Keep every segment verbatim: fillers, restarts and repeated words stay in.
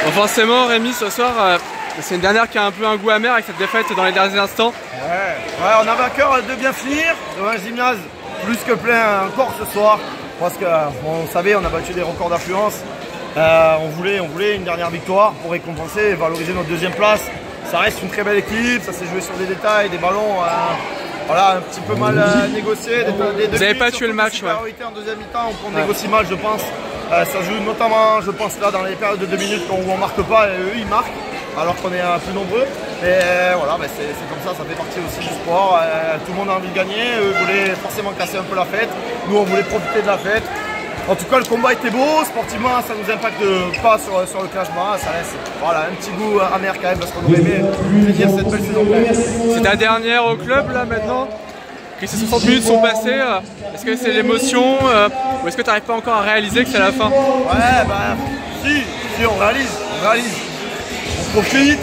Bon, forcément, Rémi, ce soir, euh, c'est une dernière qui a un peu un goût amer avec cette défaite dans les derniers instants. Ouais, ouais, on avait à cœur de bien finir devant un gymnase plus que plein encore ce soir. Parce que bon, on savait, on a battu des records d'affluence. Euh, on, voulait, on voulait une dernière victoire pour récompenser et valoriser notre deuxième place. Ça reste une très belle équipe, ça s'est joué sur des détails, des ballons euh, voilà, un petit peu mal euh, négociés. Des, des Vous n'avez pas tué le match, ouais. En deuxième mi-temps, on ouais. négocie mal, je pense. Euh, ça joue notamment, je pense, là dans les périodes de deux minutes où on ne marque pas et eux ils marquent, alors qu'on est euh, plus nombreux. Et euh, voilà, bah, c'est comme ça, ça fait partie aussi du sport. Euh, tout le monde a envie de gagner, eux voulaient forcément casser un peu la fête. Nous, on voulait profiter de la fête. En tout cas, le combat était beau, sportivement, ça ne nous impacte pas sur, sur le classement, ça laisse voilà, un petit goût amer quand même parce qu'on aurait aimé finir cette belle saison. C'est ta dernière au club là maintenant que ces soixante minutes sont passées, est-ce que c'est l'émotion euh, ou est-ce que tu n'arrives pas encore à réaliser que c'est la fin? Ouais, bah si, si on réalise, on réalise, on profite.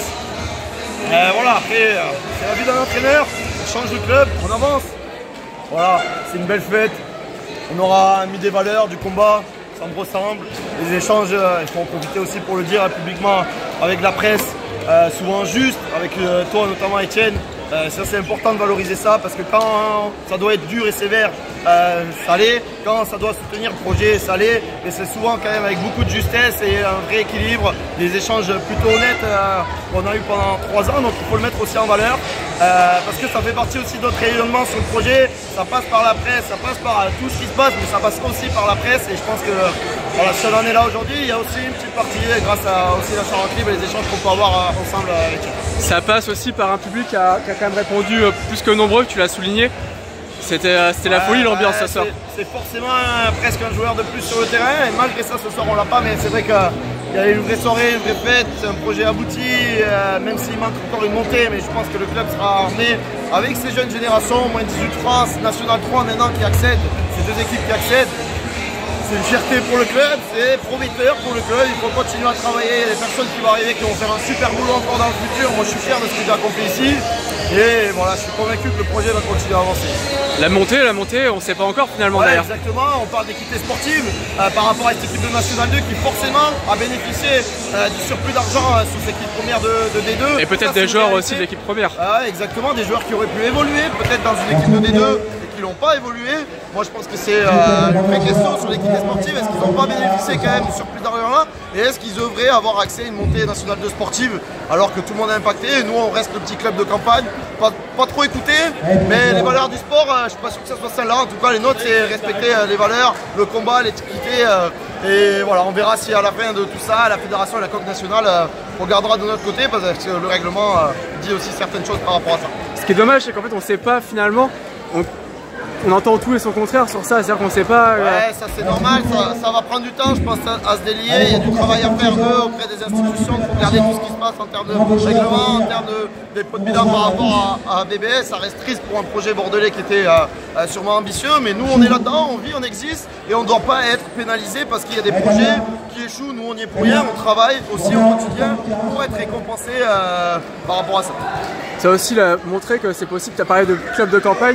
Euh, voilà, après, euh, c'est la vie d'un entraîneur, on change de club, on avance. Voilà, c'est une belle fête. On aura mis des valeurs du combat, ça me ressemble. Les échanges, euh, il faut en profiter aussi pour le dire hein, publiquement avec la presse, euh, souvent juste, avec euh, toi notamment Étienne. Euh, ça c'est important de valoriser ça parce que quand ça doit être dur et sévère, euh, ça l'est. Quand ça doit soutenir le projet, ça l'est. Et c'est souvent quand même avec beaucoup de justesse et un vrai équilibre, des échanges plutôt honnêtes euh, qu'on a eu pendant trois ans. Donc il faut le mettre aussi en valeur euh, parce que ça fait partie aussi de notre rayonnement sur le projet. Ça passe par la presse, ça passe par euh, tout ce qui se passe, mais ça passe aussi par la presse. Et je pense que voilà, si on en est là aujourd'hui, il y a aussi une petite partie grâce à aussi la Charente Libre et les échanges qu'on peut avoir euh, ensemble avec eux. Ça passe aussi par un public qui a, qui a quand même répondu euh, plus que nombreux, tu l'as souligné. C'était euh, ouais, la folie l'ambiance ouais, ce soir. C'est forcément euh, presque un joueur de plus sur le terrain et malgré ça ce soir on l'a pas, mais c'est vrai qu'il y a une vraie soirée, une vraie fête, c'est un projet abouti, euh, même s'il manque encore une montée, mais je pense que le club sera armé avec ces jeunes générations, moins dix-huit France, National trois maintenant qui accèdent, ces deux équipes qui accèdent. C'est une fierté pour le club, c'est prometteur pour le club, il faut continuer à travailler, il y a des personnes qui vont arriver qui vont faire un super boulot encore dans le futur, moi je suis fier de ce que j'ai accompli ici et voilà, je suis convaincu que le projet va continuer à avancer. La montée, la montée, on ne sait pas encore finalement ouais, d'ailleurs. Exactement, on parle d'équité sportive euh, par rapport à cette équipe de National deux qui forcément a bénéficié euh, du surplus d'argent euh, sous cette équipe première de, de D deux. Et peut-être des joueurs aussi de l'équipe première. Ah, exactement, des joueurs qui auraient pu évoluer peut-être dans une équipe de D deux. Qui n'ont pas évolué. Moi je pense que c'est euh, une vraie question sur l'équité sportive. Est-ce qu'ils n'ont pas bénéficié quand même du surplus d'argent là? Et est-ce qu'ils devraient avoir accès à une montée nationale deux sportive alors que tout le monde est impacté et nous on reste le petit club de campagne, pas, pas trop écouté, mais les valeurs du sport, euh, je ne suis pas sûr que ça soit celle-là. En tout cas les nôtres c'est respecter euh, les valeurs, le combat, l'équité euh, et voilà, on verra si à la fin de tout ça la fédération et la Coque nationale euh, regardera de notre côté parce que le règlement euh, dit aussi certaines choses par rapport à ça. Ce qui est dommage c'est qu'en fait on ne sait pas finalement. On... On entend tout et son contraire sur ça, c'est-à-dire qu'on ne sait pas... Euh... Ouais, ça c'est normal, ça, ça va prendre du temps, je pense, à, à se délier. Il y a du travail à faire, eux, auprès des institutions, pour regarder tout ce qui se passe en termes de règlement, en termes de dépôt de bilan par rapport à, à B B S. Ça reste triste pour un projet bordelais qui était euh, euh, sûrement ambitieux, mais nous on est là-dedans, on vit, on existe, et on ne doit pas être pénalisé parce qu'il y a des projets qui échouent. Nous on n'y est pour rien, on travaille aussi au quotidien pour être récompensé euh, par rapport à ça. Ça a aussi là, montré que c'est possible, tu as parlé de club de campagne.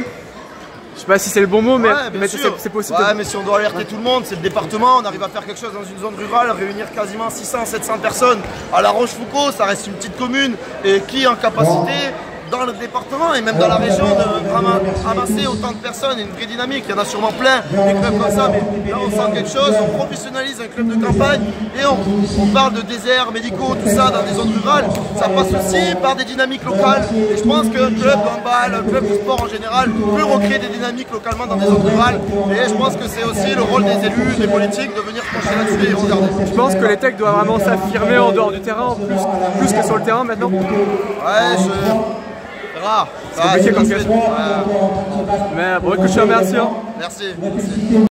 Je sais pas si c'est le bon mot, mais, ouais, mais c'est possible. Ouais, de... mais si on doit alerter ouais. tout le monde, c'est le département, on arrive à faire quelque chose dans une zone rurale, réunir quasiment six cents à sept cents personnes. À La Rochefoucauld, ça reste une petite commune, et qui est en capacité, dans le département et même dans la région, de ramasser autant de personnes et une vraie dynamique. Il y en a sûrement plein, des clubs comme ça, mais là on sent quelque chose, on professionnalise un club de campagne et on, on parle de déserts médicaux, tout ça dans des zones rurales. Ça passe aussi par des dynamiques locales et je pense qu'un club handball, un club de sport en général peut recréer des dynamiques localement dans des zones rurales et je pense que c'est aussi le rôle des élus, des politiques de venir pencher là-dessus et regarder. Je pense que les techs doivent vraiment s'affirmer en dehors du terrain, plus, plus que sur le terrain maintenant. Ouais, je... C'est compliqué comme question. Ouais. Mais bon, écoute, je te remercie. Hein. Merci. Merci.